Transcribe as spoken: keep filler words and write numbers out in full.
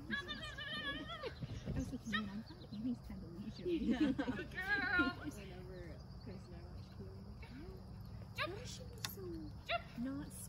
I was thinking, man, I'm glad Annie's kind of leisurely. Yeah. Good girl. Whenever Chris and I watch T V, oh, she was so not